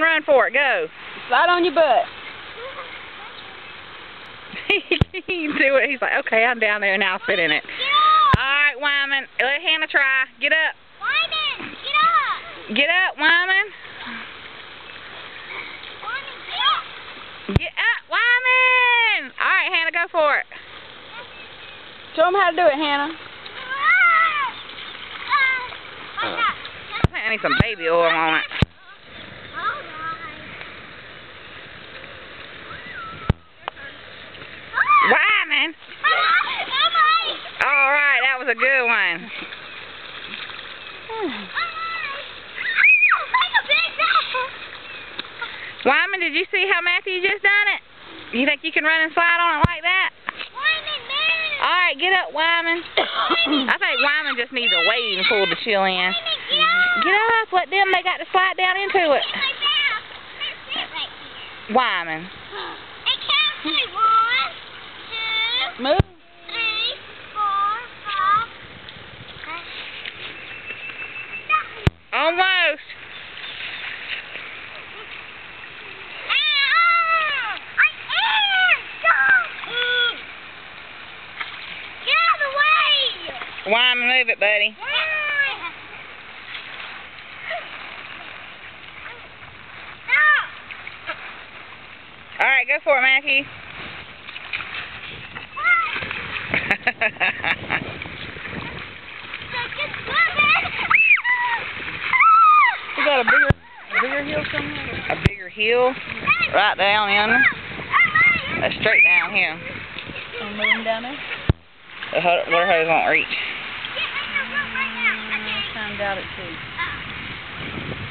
run for it. Go. Slide on your butt. He do it. He's like, okay, I'm down there and I'll sit in it. Alright, Wyman. Let Hannah try. Get up. Wyman, get up. Get up, Wyman. Wyman, get up. Get up, Wyman. Alright, Hannah, go for it. Show them how to do it, Hannah. I think I need some baby oil on it. Wyman. Alright, that was a good one. Wyman, did you see how Matthew just done it? You think you can run and slide on it like that? Alright, get up, Wyman. I think Wyman just needs a wave and pull the chill in. Get up, let them, they got to slide down into it. Wyman. Move. Almost. Wyman, move it, buddy. Alright, go for it, Matthew. You got a bigger hill somewhere? A bigger hill? Right down in. That's straight down here. And moving down there? The water hose won't reach. I kind of doubt it too.